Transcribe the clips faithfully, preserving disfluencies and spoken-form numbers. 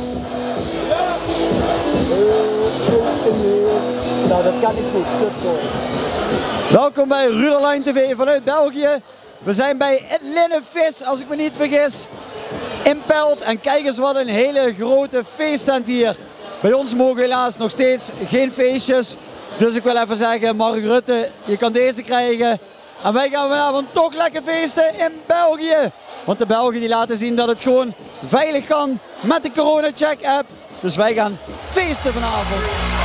Nou, dat kan niet goed. Welkom bij Ruderline T V vanuit België. We zijn bij het Linnenvis, als ik me niet vergis, in Pelt. En kijk eens wat een hele grote feesttent hier. Bij ons mogen helaas nog steeds geen feestjes. Dus ik wil even zeggen, Mark Rutte, je kan deze krijgen. En wij gaan vanavond toch lekker feesten in België. Want de Belgen die laten zien dat het gewoon veilig kan met de Corona Check app. Dus wij gaan feesten vanavond.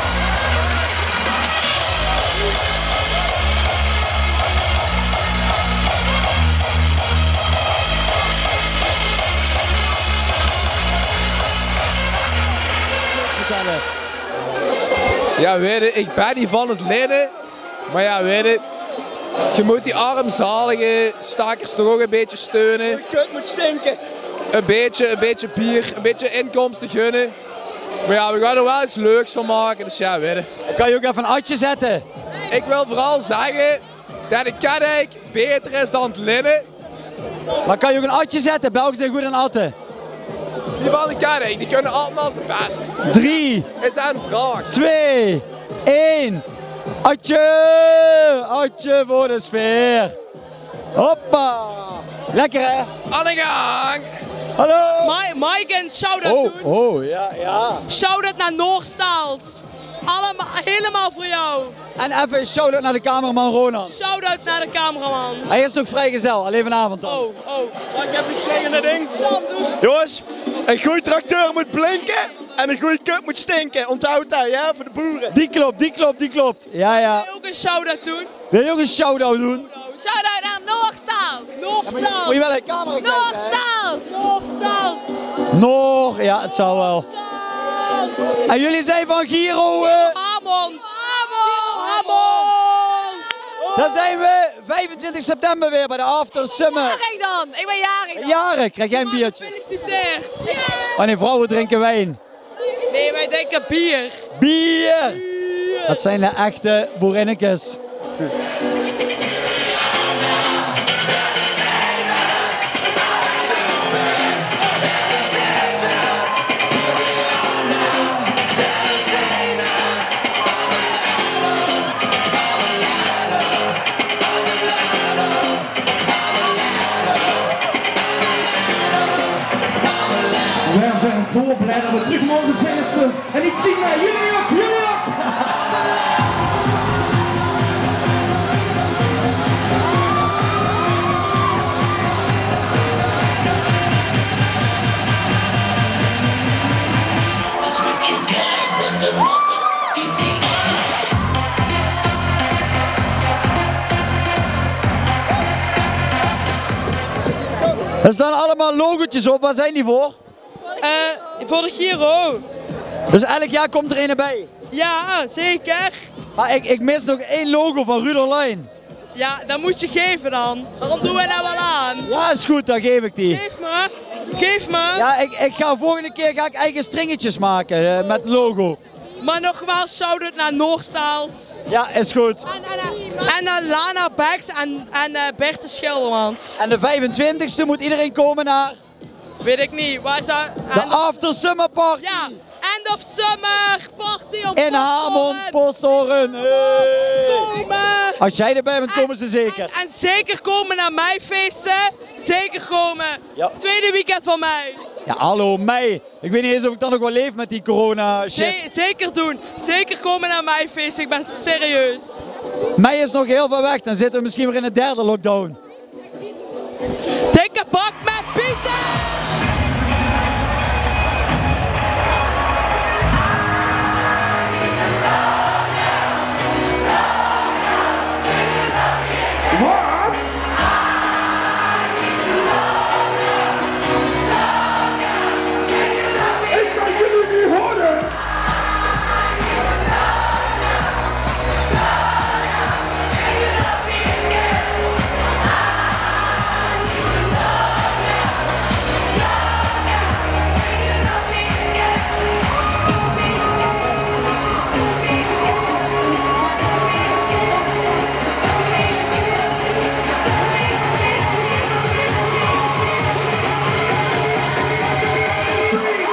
Ja, weet je, ik ben niet van het linnen, maar ja, weet je, je moet die armzalige stakers toch ook een beetje steunen. Je kut moet stinken. Een beetje, een beetje bier, een beetje inkomsten gunnen. Maar ja, we gaan er wel iets leuks van maken, dus ja, weet je. Kan je ook even een atje zetten? Ik wil vooral zeggen dat de Kadijk beter is dan het linnen. Maar kan je ook een atje zetten? Belgen zijn goed aan atten. Die van de Kadijk, die kunnen allemaal als de beste. Drie. Is dat een vraag? Twee. Één. Atje. Atje voor de sfeer. Hoppa. Lekker hè? Aan de gang. Hallo. Ma Mike en shout-out Oh, doen. oh, ja, ja. Shout-out naar Noordstaals. Allemaal, helemaal voor jou. En even een shout-out naar de cameraman Ronan. Shout-out naar de cameraman. Hij is nog vrijgezel, alleen vanavond dan. Oh, oh. Maar ik heb iets tegen dat ding. Jongens, een goede tracteur moet blinken en een goede kut moet stinken. Onthoud dat, ja, voor de boeren. Die klopt, die klopt, die klopt. Ja, ja. Wil je ook een shout-out doen? Wil je ook een shout-out doen? Shout-out aan Noordstaals! Noordstaals. Moet je wel een camera kijken, hè? Noordstaals! Noordstaals. Nog, ja, het zou wel. En jullie zijn van Giro, eh? Hamond. Hamond. Daar zijn we vijfentwintig september weer bij de After Summer. Jarig dan! Ik ben jarig dan! Jaren, krijg jij een biertje? Gefeliciteerd. Oh nee, vrouwen drinken wijn. Nee, wij denken bier. Bier! Dat zijn de echte boerinnekes. We zijn zo blij dat we terug mogen feesten. En ik zie naar jullie ook, jullie ook! Er staan allemaal logotjes op, waar zijn die voor? Eh, voor de Giro. Dus elk jaar komt er een bij. Ja, zeker. Maar ik, ik mis nog één logo van Ruderline. Ja, dat moet je geven dan. Dan doen wij dat wel aan. Ja, is goed, dan geef ik die. Geef me. Geef me. Ja, ik, ik ga volgende keer ga ik eigen stringetjes maken eh, met logo. Maar nogmaals, shout-out naar Noordstaals. Ja, is goed. En, en, en naar Lana Bax en, en uh, Berthe Schildermans. En de vijfentwintigste moet iedereen komen naar Weet ik niet. Waar zou... de After Summer Party. Ja, end of summer party op In Hamond, Posthoorn. Hey. Komen. Als jij erbij bent, komen ze zeker. En, en zeker komen naar mijn feesten. Zeker komen. Ja. Tweede weekend van mei. Ja, hallo, mei. Ik weet niet eens of ik dan nog wel leef met die corona shit. Ze zeker doen. Zeker komen naar mijn feesten. Ik ben serieus. Mei is nog heel ver weg. Dan zitten we misschien weer in de derde lockdown. Dikke bak met Pieter! What?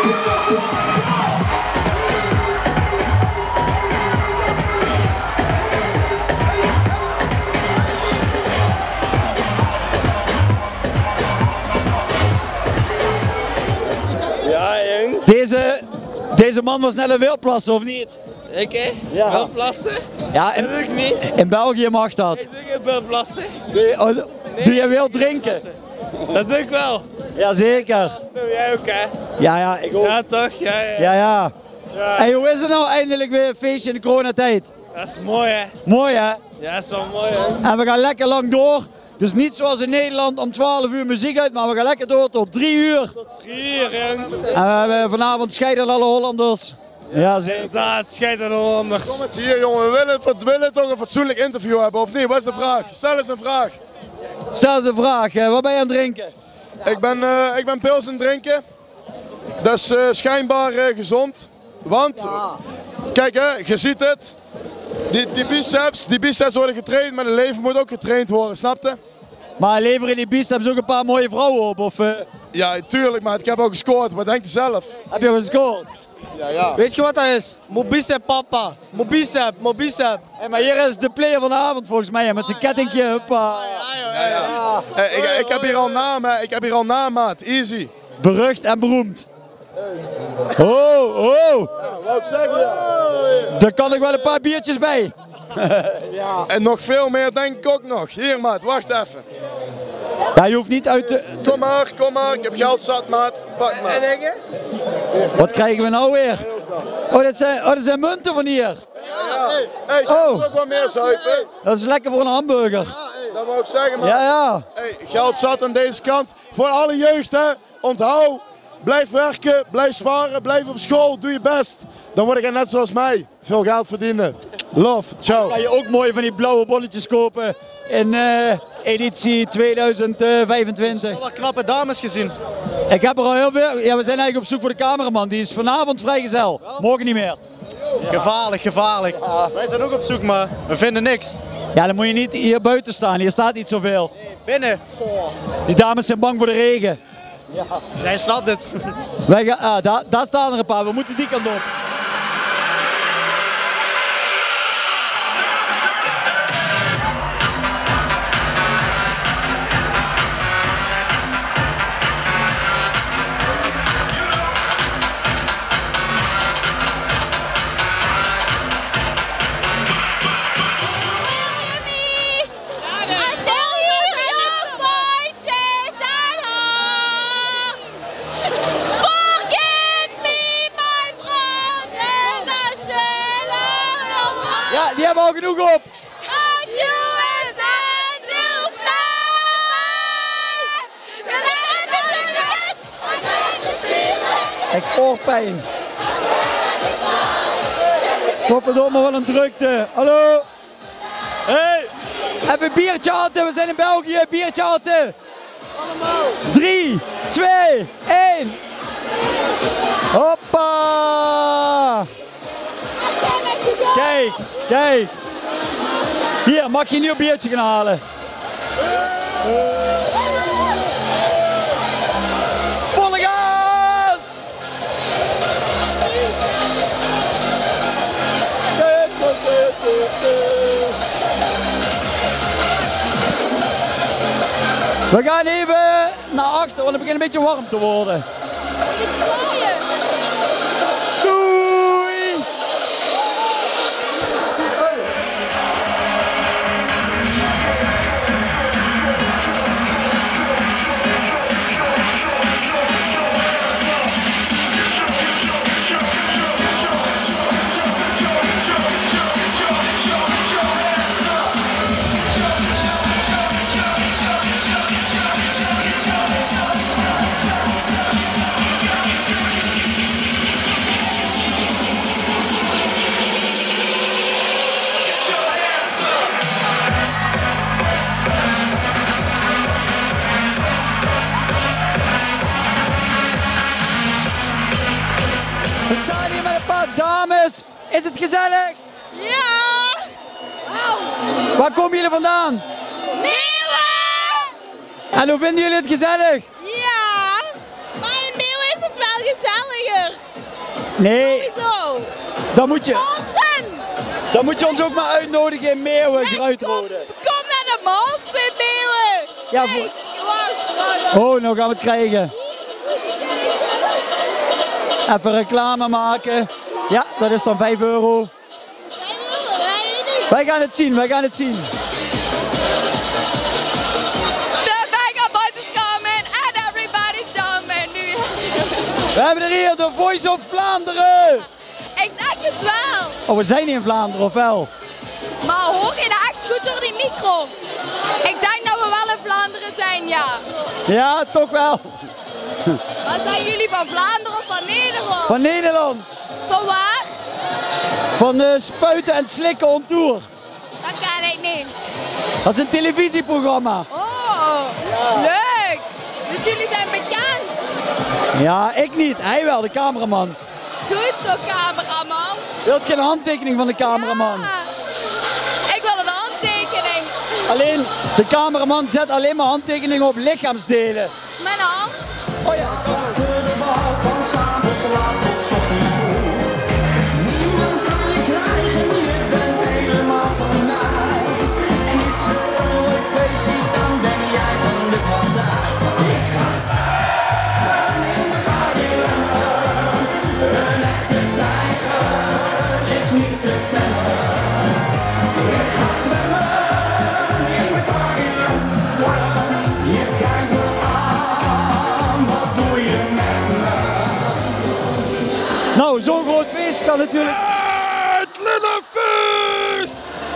Deze, deze man was net een wildplasser, of niet? Ik hè? Ja. Wildplassen? Ja, in, Dat doe ik niet. in België mag dat. Ik doe geen wildplassen. Doe je, oh, doe je wild drinken? Dat doe ik wel. Jazeker. Dat doe jij ook hè? Ja, ja, ik ook. Ja toch? Ja, ja. Ja, ja. Ja. Hey, hoe is het nou eindelijk weer een feestje in de coronatijd? Dat is mooi hè? Mooi hè? Ja, dat is wel mooi hè? En we gaan lekker lang door. Dus niet zoals in Nederland om twaalf uur muziek uit, maar we gaan lekker door tot drie uur. Tot drie uur jong. En we hebben vanavond scheiden alle Hollanders. Ja, zeker. Inderdaad, scheiden de Hollanders. Kom eens hier jongen, we willen, we willen toch een fatsoenlijk interview hebben of niet? Wat is de vraag? Stel eens een vraag. Stel eens een vraag, eh, wat ben je aan het drinken? Ik ben, uh, ik ben pils aan het drinken. Dat is uh, schijnbaar uh, gezond. Want, ja. Kijk hè, je ziet het. Die, die, biceps, die biceps worden getraind, maar de lever moet ook getraind worden, snap je? Maar leveren die biceps ook een paar mooie vrouwen op? Of, uh... Ja, tuurlijk, maar ik heb ook gescoord. Wat denk je zelf? Heb je al gescoord? Ja, ja. Weet je wat dat is? Mobicep papa. Mobicep, mobicep. Hey, maar hier is de player van de avond volgens mij, met zijn kettingje. Hoppa. Ja, ja. Hey, ik, ik heb hier al naam, hè. Ik heb hier al naam, maat. Easy. Berucht en beroemd. Oh, oh. Ja, wou ik zeggen, ja. Daar kan ik wel een paar biertjes bij. Ja. En nog veel meer denk ik ook nog. Hier, maat, wacht even. Ja, je hoeft niet uit te... Kom maar, kom maar. Ik heb geld zat, maat. Pak maar. En ik? Wat krijgen we nou weer? Oh, dat zijn, oh, dat zijn munten van hier. Ja. Hey, hey, Oh. ook wat meer zuipen. Dat is lekker voor een hamburger. Dat wou ik zeggen, man. Ja, ja. Hey, geld zat aan deze kant. Voor alle jeugd, hè. Onthoud. Blijf werken, blijf sparen, blijf op school, doe je best. Dan word ik net zoals mij. Veel geld verdienen. Love, ciao. Kan je ook mooi van die blauwe bolletjes kopen in uh, editie tweeduizend vijfentwintig. Ik heb wat knappe dames gezien. Ik heb er al heel veel. Ja, we zijn eigenlijk op zoek voor de cameraman. Die is vanavond vrijgezel. Morgen niet meer. Gevaarlijk, gevaarlijk. Ja. Wij zijn ook op zoek, maar we vinden niks. Ja, dan moet je niet hier buiten staan. Hier staat niet zoveel. Binnen. Die dames zijn bang voor de regen. Ja. Jij snapt het. Wij gaan, ah, daar, daar staan er een paar. We moeten die kant op. Die hebben al genoeg op. Ik oorpijn. Godverdomme, wat een drukte. Hallo. Hey. Even een biertje atten, we zijn in België. Biertje atten. Allemaal. drie, twee, één. Hoppa. Kijk, kijk. Hier, mag je een nieuw biertje gaan halen. Volle gas! We gaan even naar achter, want het begint een beetje warm te worden. Doei! We staan hier met een paar dames. Is het gezellig? Ja! Wow. Waar komen jullie vandaan? Meeuwen! En hoe vinden jullie het gezellig? Ja! Maar in Meeuwen is het wel gezelliger. Nee, Sowieso. dan moet je, Malsen. dan moet je ons ook maar uitnodigen in Meeuwen, Gruitrode. Kom naar de Malsen, Meeuwen. Ja, Nee, voor... wacht, wacht. Oh, nou gaan we het krijgen. Even reclame maken. Ja, dat is dan vijf euro. Wij gaan het zien, wij gaan het zien. De vagabond is coming and everybody's jumping nu. We hebben er hier de Voice of Vlaanderen. Ik denk het wel. Oh, we zijn niet in Vlaanderen, of wel? Maar hoor je dat echt goed door die micro? Ik denk dat we wel in Vlaanderen zijn, ja. Ja, toch wel. Wat zijn jullie, van Vlaanderen of van Nederland? Van Nederland. Van waar? Van uh, Spuiten en Slikken on Tour. Dat ken ik niet. Dat is een televisieprogramma. Oh, leuk. Dus jullie zijn bekend. Ja, ik niet. Hij wel, de cameraman. Goed zo, cameraman. Wilt geen handtekening van de cameraman? Ja. Ik wil een handtekening. Alleen, de cameraman zet alleen maar handtekeningen op lichaamsdelen. Mijn hand. Oh ja, dat kan ook. Nou, zo'n groot feest kan natuurlijk... Het Linnenfeest!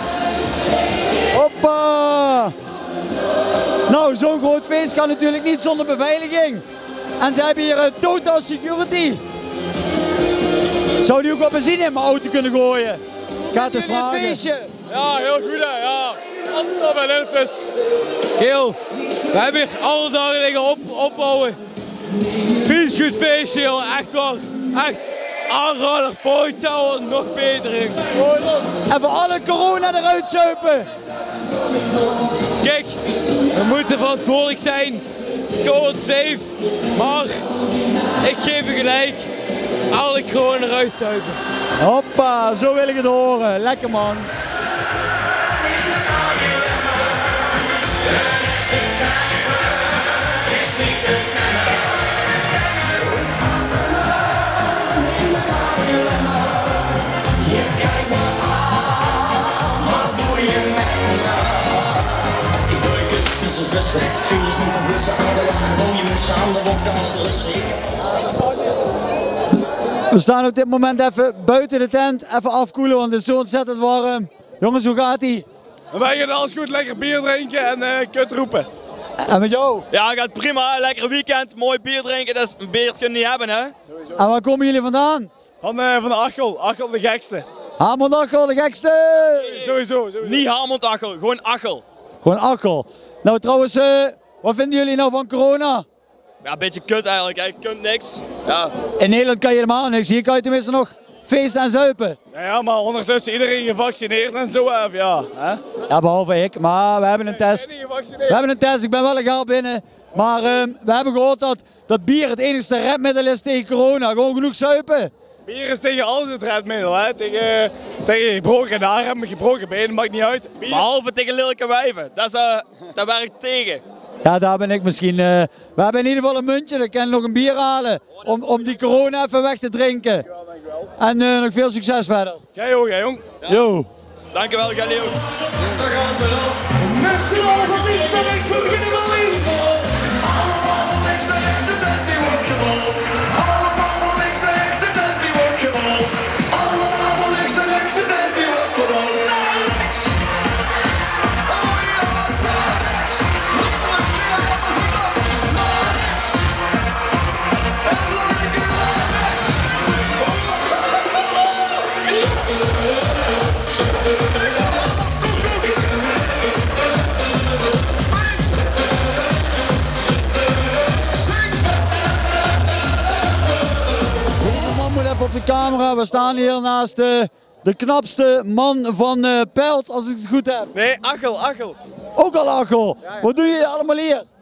Hoppa! Nou, zo'n groot feest kan natuurlijk niet zonder beveiliging. En ze hebben hier een total security. Zou die ook wat benzine in mijn auto kunnen gooien? Gaat eens vragen. Feestje. Ja, heel goed hè, ja. Altijd bij Linnenfeest. Geel, we hebben hier alle dagen dingen op, opbouwen. Vies goed feestje, joh. Echt waar. Echt. Aanrader, volgend jaar wordt nog beter. Even alle corona eruit zuipen. Kijk, we moeten verantwoordelijk zijn. Covid safe. Maar ik geef je gelijk. Alle corona eruit zuipen. Hoppa, zo wil ik het horen. Lekker man. We staan op dit moment even buiten de tent, even afkoelen, want het is zo ontzettend warm. Jongens, hoe gaat ie? Wij gaan alles goed, lekker bier drinken en uh, kut roepen. En met jou? Ja, gaat prima. Lekker weekend, mooi bier drinken. Dus een beer kun je niet hebben, hè? En waar komen jullie vandaan? Van, uh, van de Achel, Achel de gekste. Hamerdachel, de gekste! Sowieso, sowieso. Niet Hamond Achel, gewoon Achel. Gewoon Achel. Nou trouwens, uh, wat vinden jullie nou van corona? Ja, een beetje kut eigenlijk, hè. Je kunt niks. Ja. In Nederland kan je helemaal niks, hier kan je tenminste nog feesten en zuipen. Ja, ja, maar ondertussen iedereen gevaccineerd en zo, of ja. Hè? Ja, behalve ik, maar we hebben een test. Ik ben niet We gevaccineerd. hebben een test, ik ben wel legaal binnen. Maar uh, we hebben gehoord dat, dat bier het enige redmiddel is tegen corona. Gewoon genoeg zuipen. Bier is tegen alles het redmiddel, hè. Tegen, tegen gebroken armen, gebroken benen, maakt niet uit. Bier. Behalve tegen lelijke wijven. Dat, is, uh, dat werkt tegen. Ja, daar ben ik misschien. Uh, we hebben in ieder geval een muntje, dan kan ik nog een bier halen. Om, om die corona even weg te drinken. Ja, dankjewel. En uh, nog veel succes verder. Jij ook, hè, jong. Ja. Yo. Dankjewel, Galileo. Daar gaan we af. Met z'n allen van links naar rechts, we beginnen van links. Allemaal van links naar rechts, de tent die wordt gewold. Allemaal van links naar rechts, de tent die wordt gewold. Allemaal van links naar rechts, de tent die wordt gewold. Naar rechts. Oh ja, naar rechts. Nog een keer, naar rechts. En nog een keer naar rechts. Deze man moet even op de camera. We staan hier naast de, de knapste man van uh, Pelt, als ik het goed heb. Nee, Achel, Achel. Ook al Achel. Wat doen jullie allemaal hier?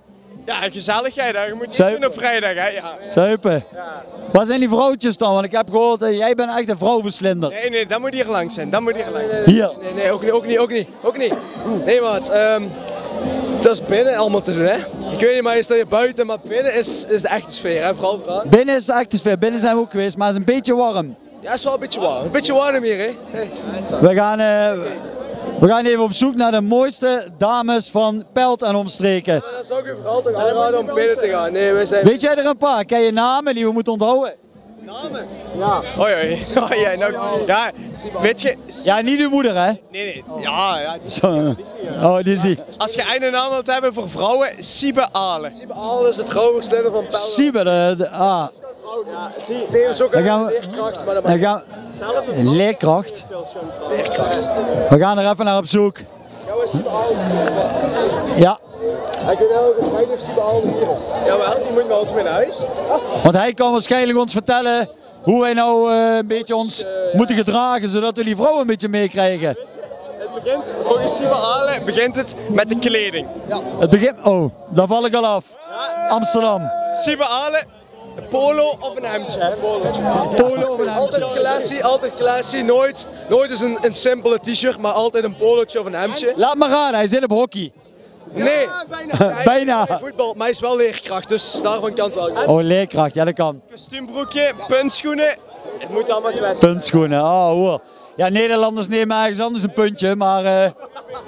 Ja, gezelligheid, hè. Je moet iets Zuipen. doen op vrijdag, hè. Ja. Zuipen. Waar zijn die vrouwtjes dan? Want ik heb gehoord, uh, jij bent echt een vrouwenslinder. Nee, nee, dat moet hier langs zijn. Dat moet hier langs zijn. Hier. Nee, nee, ook niet, ook niet, ook niet, ook niet. Nee, maat. Um, dat is binnen allemaal te doen, hè. Ik weet niet, maar je staat hier buiten, maar binnen is, is de echte sfeer, hè. Vooral vooral. Binnen is de echte sfeer. Binnen zijn we ook geweest, maar het is een beetje warm. Ja, is wel een beetje warm. Een beetje warm hier, hè. Hey. We gaan, uh, we gaan even op zoek naar de mooiste dames van Pelt en omstreken. Dat zou ik u vooral toch aanraden om binnen te gaan. Nee, wij zijn... Weet jij er een paar? Ken je namen die we moeten onthouden? Namen? Ja. Oei, oei. Oh, ja, nou, ja, weet je... Ja, niet uw moeder, hè? Nee, nee. Ja, ja. die- Zo. Oh, die zie. Als je een naam wilt hebben voor vrouwen, Siebe Ale. Siebe Ale is de vrouwenslinder van Pelle. Siebe, de, de, ah. Die heeft ook Dan een gaan we- leerkracht, maar dat Dan maakt gaan, een leerkracht. leerkracht. We gaan er even naar op zoek. Ja, maar Siebe Ale is hier. Ja, Ik weet wel dat hij of Siebe Ale hier is. Jawel, die moet bij ons mee naar huis. want hij kan waarschijnlijk ons vertellen hoe wij nou uh, een beetje ons moeten gedragen, zodat we die vrouwen een beetje meekrijgen. Het begint, volgens Siebe Ale, begint het met de kleding. Het begint, oh, daar val ik al af. Amsterdam. Siebe Ale, een polo of een hemdje. Hè? Polootje. Polo of een Altijd hemdje. classy, altijd classy. Nooit, nooit eens een, een simpele t-shirt, maar altijd een polootje of een hemdje. Laat maar raden, hij zit op hockey. Nee, bijna. Bijna. Hij voetbal, maar hij is wel leerkracht, dus daarvan kan het wel. Oh, leerkracht, ja dat kan. Kostuumbroekje, puntschoenen. Het moet allemaal classic. Puntschoenen, oh hoor. Ja, Nederlanders nemen ergens anders een puntje, maar uh, Hij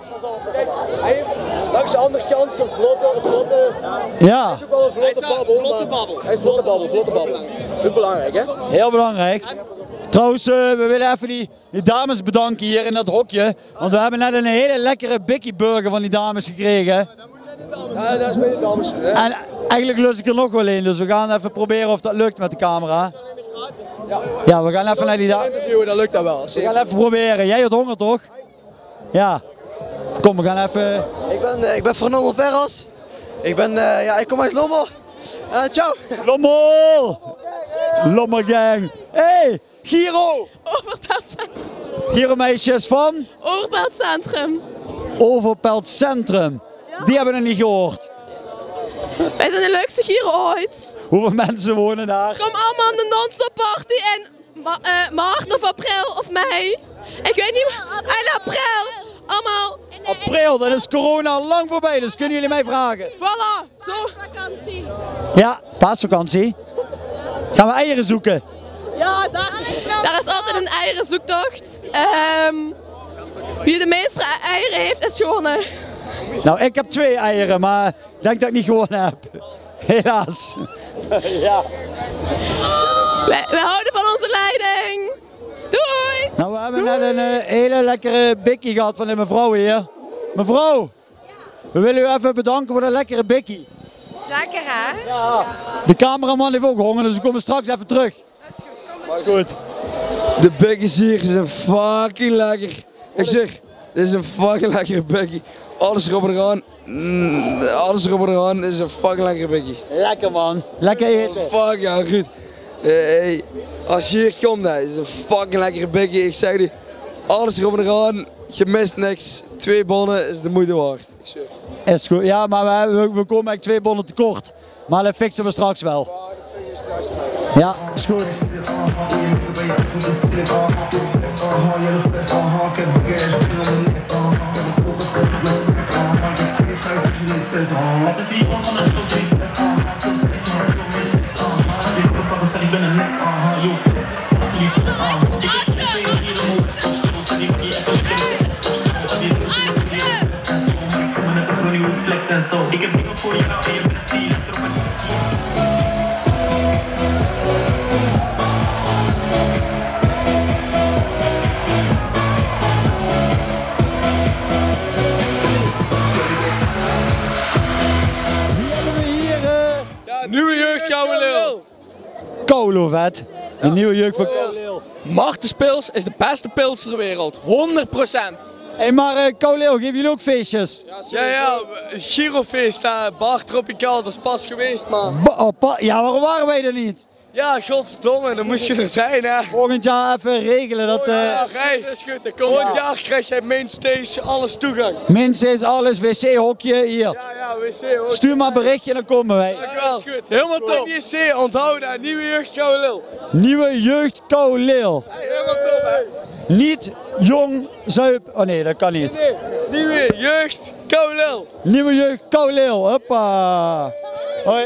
heeft langs de andere kant zo'n vlotte, vlotte, ja, ook wel een vlotte Hij is wel babbel. een vlotte maar- babbel. Hij is vlotte babbel, vlotte babbel. Dat is belangrijk, hè? heel belangrijk. Trouwens, uh, we willen even die, die dames bedanken hier in dat hokje, want we hebben net een hele lekkere Bikkie Burger van die dames gekregen. Ja, dat is bij de dames, hè? En eigenlijk lust ik er nog wel een, dus we gaan even proberen of dat lukt met de camera. Ja, we gaan even naar die dames. Interviewen, dat lukt dat wel. We gaan even proberen. Jij had honger toch? Ja. Kom, we gaan even. Ik ben, uh, ik ben Fernando Verras. Ik ben, uh, ja, ik kom uit Lommel. Uh, ciao. Lommel! Lommelgang. Hey, Giro! Overpeldcentrum. Giro meisjes van Overpeldcentrum. Overpelt Centrum. Die hebben we nog niet gehoord. Wij zijn de leukste Giro ooit. Hoeveel mensen wonen daar? Kom allemaal aan de non-stop party in ma uh, maart of april of mei. Ik weet niet meer. En april. Allemaal. April, dat is corona al lang voorbij, dus kunnen jullie mij vragen? Voilà. Zo. Vakantie. Ja, paasvakantie. Gaan we eieren zoeken? Ja, daar, daar is altijd een eierenzoektocht. Um, wie de meeste eieren heeft, is gewonnen. Nou, ik heb twee eieren, maar ik denk dat ik niet gewonnen heb. Helaas. Ja. Wij, wij houden van onze leiding. Doei! Nou, we hebben net een uh, hele lekkere bikkie gehad van de mevrouw hier. Mevrouw, we willen u even bedanken voor de lekkere bikkie. Is lekker, hè? Ja. De cameraman heeft ook honger, dus we komen straks even terug. Dat is goed. De bikkies hier zijn fucking lekker. Ik zeg, dit is een fucking lekkere bikkie. Alles erop en eraan. Mm, alles erop en eraan. Dit is een fucking lekkere bikkie. Lekker man. Lekker eten. Fuck ja, goed. Uh, hey, als je hier komt, hè, is een fucking lekkere bikkie. Ik zeg je, alles erop en eraan. Je mist niks. Twee bonnen is de moeite waard. Ik zeg. Is goed. Ja, maar we, we, we komen eigenlijk twee bonnen tekort. Maar dat fixen we straks wel. Ja, is goed. Ik heb dingen voor jou en je bent stiel. Nieuwe jeugd, Koude Leeuw. Kolo vet. Een nieuwe jeugd van Koude Leeuw. Martens Pils is de beste pils ter wereld. honderd procent. Hé, hey, maar uh, Koude Leeuw, geven jullie ook feestjes? Ja, ja, Girofeest, uh, Bar Tropicaal, dat is pas geweest, man. Ba oh, pa ja, waarom waren wij er niet? Ja, godverdomme, dan moest je er zijn, hè. Volgend jaar even regelen dat... Uh... Ja, hey, dat is goed. Dan volgend jaar krijg jij mainstage alles toegang. Minstens alles, wc-hokje hier. Ja, ja, wc-hokje. Stuur maar een berichtje, dan komen wij. Dankjewel. Dat is goed. Helemaal top. N J C, onthouden, nieuwe jeugd Koude Lil. Nieuwe jeugd Koude Lil. Hey, helemaal top, hè. Niet jong zuip... Oh nee, dat kan niet. Nee, nee. Nieuwe jeugd Koude Lil. Nieuwe jeugd Koude Lil, hoppa. Hoi.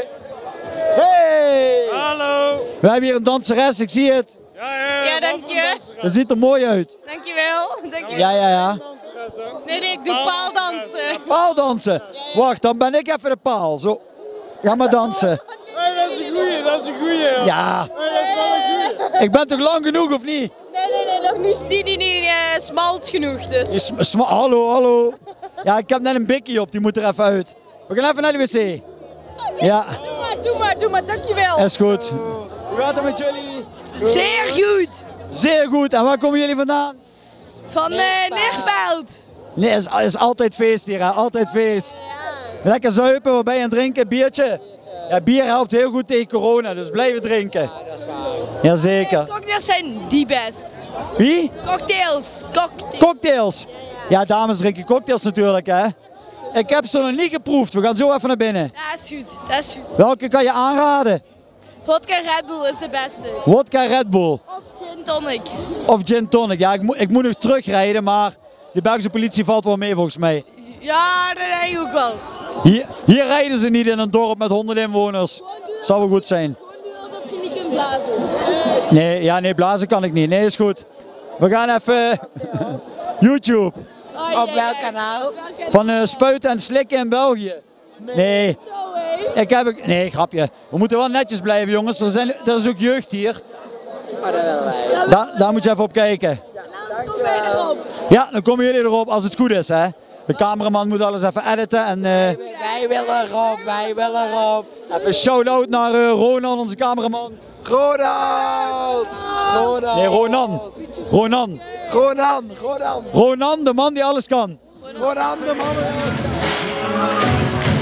Hey! Hallo! We hebben hier een danseres, ik zie het. Ja, ja, Ja, dank je. Dat ziet er mooi uit. Dankjewel. Dankjewel. Ja, ja, ja. Nee, nee, ik doe paaldansen. Paaldansen. Wacht, dan ben ik even de paal. Zo. Ga maar dansen. Hey, dat is een goeie, dat is een goeie. Ja. Hey, dat is wel een goeie. Ik ben toch lang genoeg, of niet? Nee, nee, nee, nog niet, niet, niet, niet uh, smalt genoeg. Dus. Je sm- sm- hallo, hallo. Ja, ik heb net een bikkie op, die moet er even uit. We gaan even naar de wc. Ja. Doe maar, doe maar, doe maar, dankjewel. Is goed. Hoe gaat het met jullie? Zeer goed. Zeer goed. En waar komen jullie vandaan? Van uh, Neerpelt. Nee, het is, is altijd feest hier, hè. Altijd feest. Lekker zuipen, wat ben je aan het drinken? Biertje? Ja, bier helpt heel goed tegen corona, dus blijven drinken. Ja, dat is waar. Jazeker. Cocktails zijn die best. Wie? Cocktails. Cocktails. Cocktails. Ja, dames drinken cocktails natuurlijk, hè. Ik heb ze nog niet geproefd, we gaan zo even naar binnen. Dat is goed, dat is goed. Welke kan je aanraden? Vodka Red Bull is de beste. Wodka Red Bull. Of gin tonic. Of gin tonic. Ja, ik, mo ik moet nog terugrijden, maar de Belgische politie valt wel mee volgens mij. Ja, dat denk ik ook wel. Hier, hier rijden ze niet in een dorp met honderd inwoners. Zou wel goed zijn. Gewoon doen alsof je niet kunt blazen. Nee, ja, nee, blazen kan ik niet. Nee, is goed. We gaan even YouTube. Oh, Op welk kanaal? Van uh, spuiten en slikken in België. Nee. Ik heb ik. Nee, grapje. We moeten wel netjes blijven, jongens. Er, zijn, er is ook jeugd hier. Maar dat willen wij. Da daar moet je even op kijken. Kom bij erop. Ja, dan komen jullie erop als het goed is, hè. De cameraman moet alles even editen en... Uh, Wij willen erop, wij willen erop. even shout-out naar uh, Ronan, onze cameraman. Ronald! Ronald! Nee, Ronan. Ronan. Ronan! Ronan! Ronan, de man die alles kan. Ronan, de man die alles kan.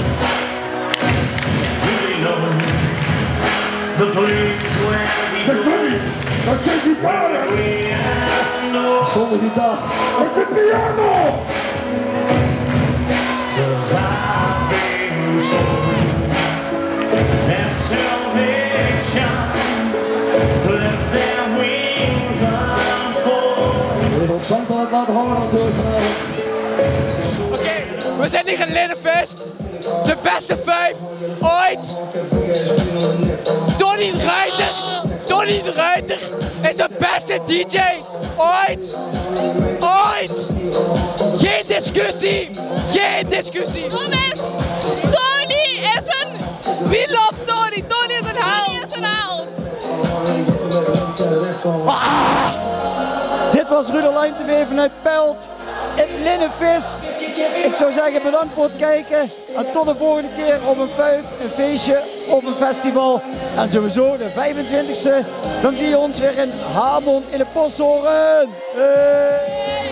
The place is where we go. Dat is geen gitaar! Zonder gitaar. Met de piano! Cause I've been told that salvation lets their wings unfold. We gaan Chantal het laten horen natuurlijk vanavond. Oké, okay, we zijn hier in Linnenfest. De beste vijf ooit. Donnie de Ruiter. Donnie de Ruiter is de beste D J ooit. Ooit. Geen discussie. Geen discussie. Jongens, Tony is een... Wie loopt Tony? Tony is een held. Tony is een held. Ah, dit was Ruderline T V vanuit Pelt in Linnenfest. Ik zou zeggen bedankt voor het kijken en tot de volgende keer op een vijf, een feestje of een festival. En sowieso de vijfentwintigste, dan zie je ons weer in Haarmond in de Posthoren. Hey.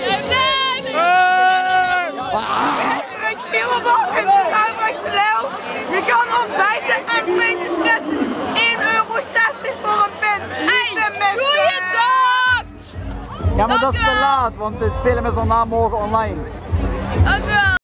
Je kan ontbijten en pintjes kletsen. één euro zestig voor een pint. Hey, goeie zaak! Ja, maar dat is te laat, want dit film is al na morgen online. Dank u wel.